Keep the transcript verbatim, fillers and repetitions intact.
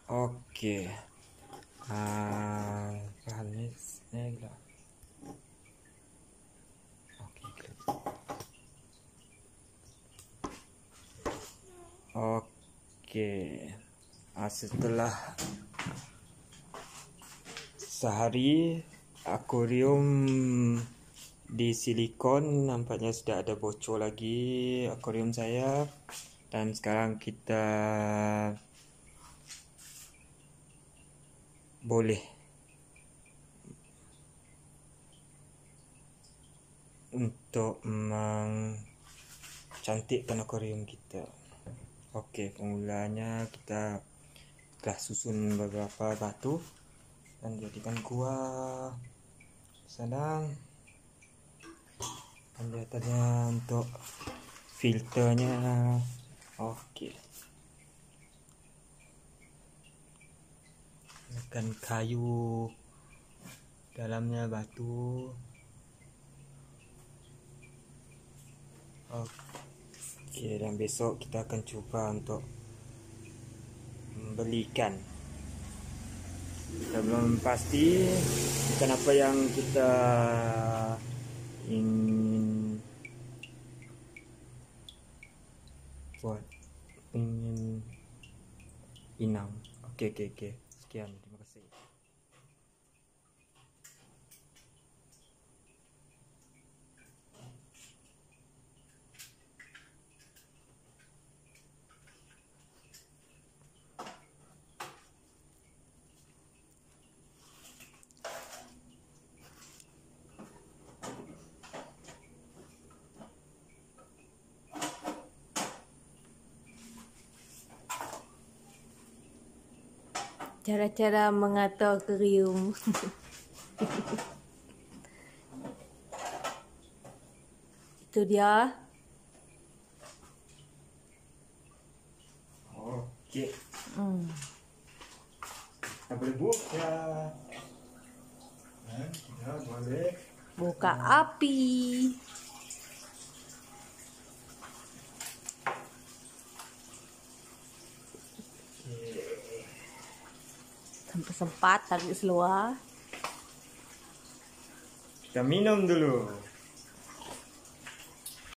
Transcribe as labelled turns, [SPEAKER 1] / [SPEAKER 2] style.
[SPEAKER 1] Okey. Ah, bahannya ini lah. Okey. Okey. Ah, setelah sehari akuarium di silikon nampaknya sudah ada bocor lagi akuarium saya, dan sekarang kita boleh untuk mencantikkan akuarium kita. Okey, permulanya kita telah susun beberapa batu dan jadikan gua senang. Dan di atasnya untuk filternya. Okey. Akan kayu, dalamnya batu. Okey, dan besok kita akan cuba untuk membelikan. Kita belum pasti bukan apa yang kita ingin buat, ingin inang. Okey, okey, okey. Sekian, terima kasih.
[SPEAKER 2] Cara-cara mengatur akuarium. Itu dia.
[SPEAKER 1] Okey.
[SPEAKER 2] Hmm.
[SPEAKER 1] Kita boleh buka. Dan kita boleh
[SPEAKER 2] Buka api. Sampai sempat tarik seluar.
[SPEAKER 1] kita minum dulu.